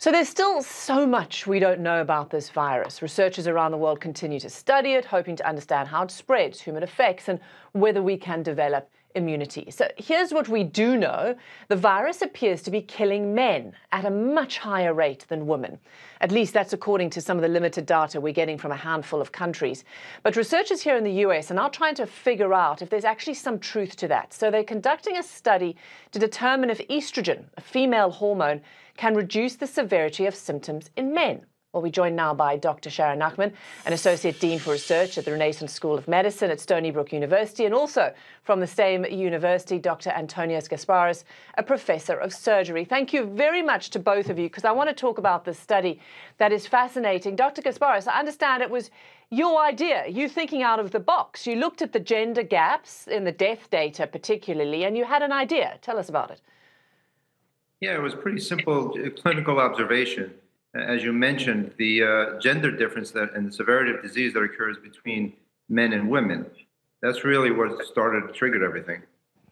So there's still so much we don't know about this virus. Researchers around the world continue to study it, hoping to understand how it spreads, whom it affects, and whether we can develop immunity. So here's what we do know. The virus appears to be killing men at a much higher rate than women. At least that's according to some of the limited data we're getting from a handful of countries. But researchers here in the US are now trying to figure out if there's actually some truth to that. So they're conducting a study to determine if estrogen, a female hormone, can reduce the severity of symptoms in men. Well, we're joined now by Dr. Sharon Nachman, an Associate Dean for Research at the Renaissance School of Medicine at Stony Brook University, and also from the same university, Dr. Antonios Gasparis, a Professor of Surgery. Thank you very much to both of you, because I want to talk about this study that is fascinating. Dr. Gasparis, I understand it was your idea, you thinking out of the box. You looked at the gender gaps in the death data particularly, and you had an idea. Tell us about it. Yeah, it was pretty simple clinical observation. As you mentioned, the gender difference and the severity of disease that occurs between men and women, that's really what triggered everything.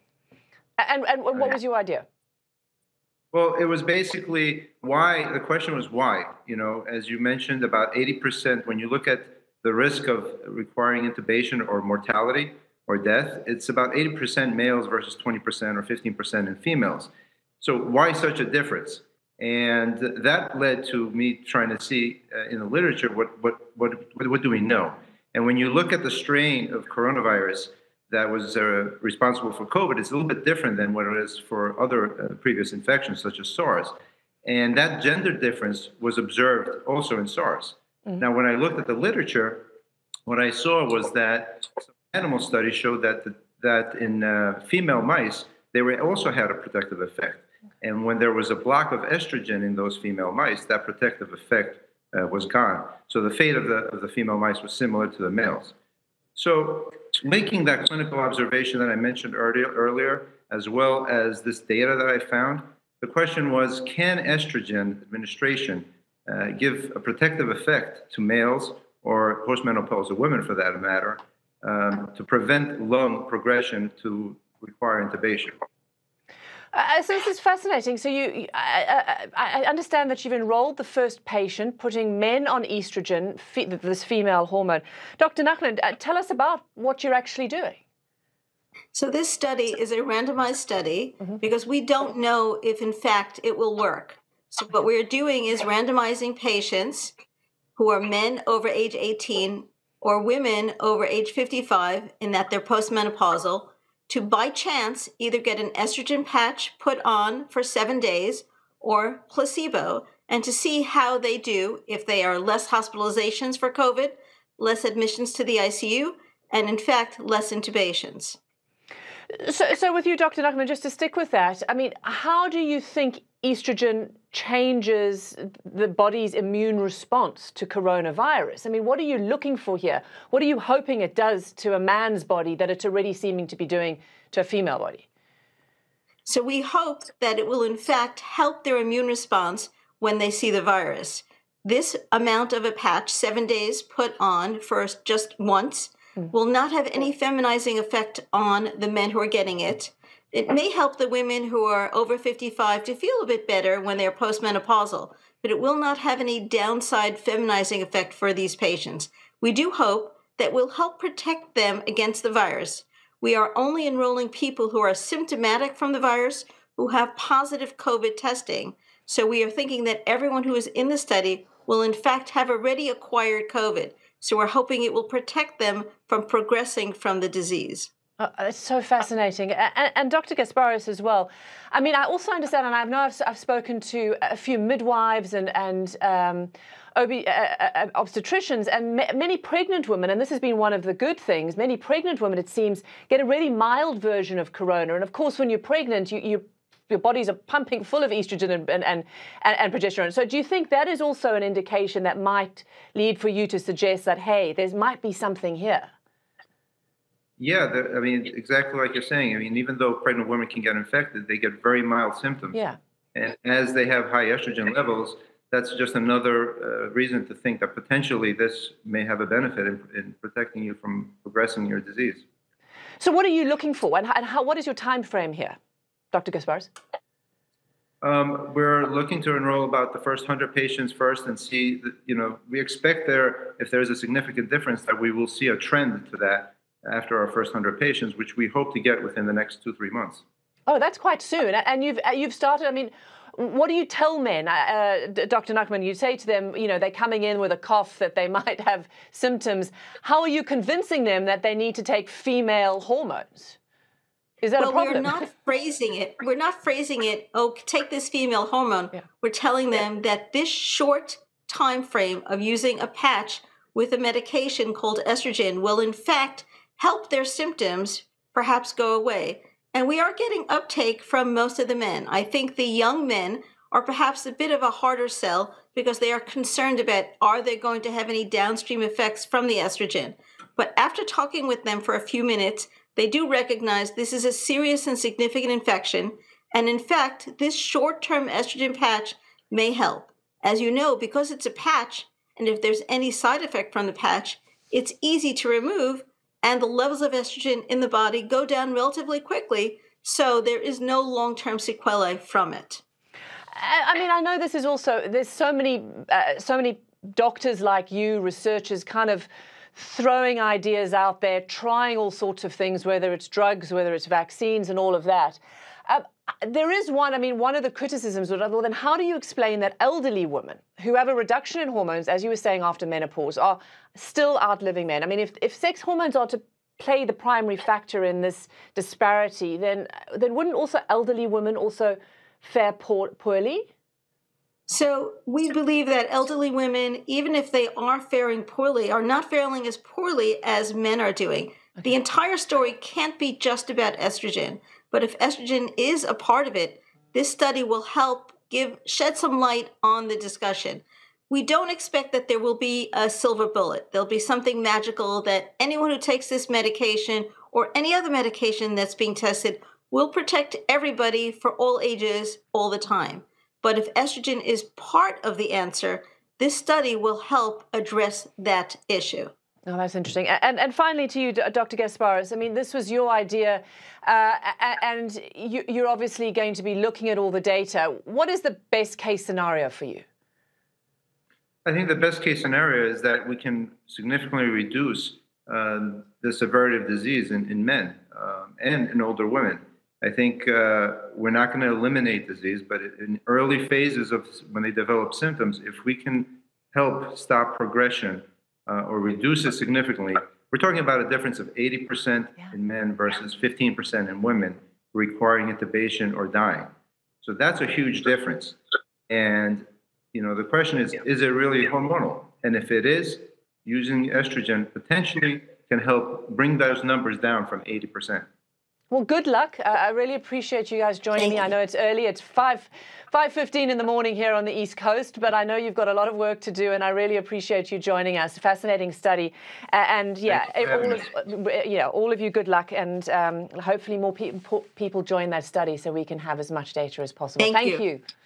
And what was your idea? Well, it was basically why, the question was why. You know, as you mentioned, about 80%, when you look at the risk of requiring intubation or mortality or death, it's about 80% males versus 20% or 15% in females. So why such a difference? And that led to me trying to see in the literature what do we know. And when you look at the strain of coronavirus that was responsible for COVID, it's a little bit different than what it is for other previous infections such as SARS. And that gender difference was observed also in SARS. Mm-hmm. Now, when I looked at the literature, what I saw was that some animal studies showed that in female mice, they also had a protective effect. And when there was a block of estrogen in those female mice, that protective effect was gone. So the fate of the female mice was similar to the males. So making that clinical observation that I mentioned earlier, as well as this data that I found, the question was, can estrogen administration give a protective effect to males or postmenopausal women, for that matter, to prevent lung progression to require intubation? So this is fascinating. So I understand that you've enrolled the first patient, putting men on estrogen, this female hormone. Dr. Nachman, tell us about what you're actually doing. So this study is a randomized study because we don't know if, in fact, it will work. So what we're doing is randomizing patients who are men over age 18 or women over age 55 in that they're postmenopausal, to by chance either get an estrogen patch put on for 7 days or placebo, and to see how they do if they are less hospitalizations for COVID, less admissions to the ICU, and in fact, less intubations. So with you, Dr. Nachman, just to stick with that, I mean, how do you think estrogen changes the body's immune response to coronavirus? I mean, what are you looking for here? What are you hoping it does to a man's body that it's already seeming to be doing to a female body? So we hope that it will, in fact, help their immune response when they see the virus. This amount of a patch, 7 days put on for just once, will not have any feminizing effect on the men who are getting it. It may help the women who are over 55 to feel a bit better when they're postmenopausal, but it will not have any downside feminizing effect for these patients. We do hope that will help protect them against the virus. We are only enrolling people who are symptomatic from the virus, who have positive COVID testing. So we are thinking that everyone who is in the study will in fact have already acquired COVID. So we're hoping it will protect them from progressing from the disease. It's so fascinating. And Dr. Gasparis as well. I mean, I also understand, and I know I've spoken to a few midwives and obstetricians and many pregnant women, and this has been one of the good things. Many pregnant women, it seems, get a really mild version of corona. And of course, when you're pregnant, your bodies are pumping full of estrogen and progesterone. So do you think that is also an indication that might lead for you to suggest that, hey, there might be something here? Yeah, I mean, exactly like you're saying. I mean, even though pregnant women can get infected, they get very mild symptoms. Yeah. And as they have high estrogen levels, that's just another reason to think that potentially this may have a benefit in protecting you from progressing your disease. So what are you looking for? And what is your time frame here, Dr. Gasparis? We're looking to enroll about the first 100 patients first and see, we expect if there's a significant difference, that we will see a trend to that after our first 100 patients, which we hope to get within the next 2-3 months. Oh, that's quite soon. And you've started, I mean, what do you tell men, Dr. Nachman? You say to them, they're coming in with a cough, that they might have symptoms. How are you convincing them that they need to take female hormones? Is that a problem? We're not phrasing it. We're not phrasing it, oh, take this female hormone. Yeah. We're telling them that this short time frame of using a patch with a medication called estrogen will, in fact, help their symptoms perhaps go away. And we are getting uptake from most of the men. I think the young men are perhaps a bit of a harder sell because they are concerned about, are they going to have any downstream effects from the estrogen? But after talking with them for a few minutes, they do recognize this is a serious and significant infection. And in fact, this short-term estrogen patch may help. As you know, because it's a patch, and if there's any side effect from the patch, it's easy to remove, and the levels of estrogen in the body go down relatively quickly, so there is no long-term sequelae from it. I mean, I know this is also, there's so many doctors like you, researchers, kind of throwing ideas out there, trying all sorts of things, whether it's drugs, whether it's vaccines and all of that. There is one of the criticisms, well, then how do you explain that elderly women who have a reduction in hormones, as you were saying, after menopause, are still outliving men? I mean, if sex hormones are to play the primary factor in this disparity, then wouldn't also elderly women also fare poorly? So we believe that elderly women, even if they are faring poorly, are not faring as poorly as men are doing. Okay. The entire story can't be just about estrogen. But if estrogen is a part of it, this study will help shed some light on the discussion. We don't expect that there will be a silver bullet. There'll be something magical that anyone who takes this medication or any other medication that's being tested will protect everybody for all ages all the time. But if estrogen is part of the answer, this study will help address that issue. Oh, that's interesting. And finally to you, Dr. Gasparis, I mean, this was your idea, and you're obviously going to be looking at all the data. What is the best case scenario for you? I think the best case scenario is that we can significantly reduce the severity of disease in men and in older women. I think we're not going to eliminate disease, but in early phases of when they develop symptoms, if we can help stop progression or reduce it significantly, we're talking about a difference of 80% in men versus 15% in women requiring intubation or dying. So that's a huge difference. And the question is it really hormonal? And if it is, using estrogen potentially can help bring those numbers down from 80%. Well, good luck. I really appreciate you guys joining me. I know it's early. It's 5:15 in the morning here on the East Coast, but I know you've got a lot of work to do, and I really appreciate you joining us. Fascinating study. And all of you, good luck. And hopefully more people join that study so we can have as much data as possible. Thank you.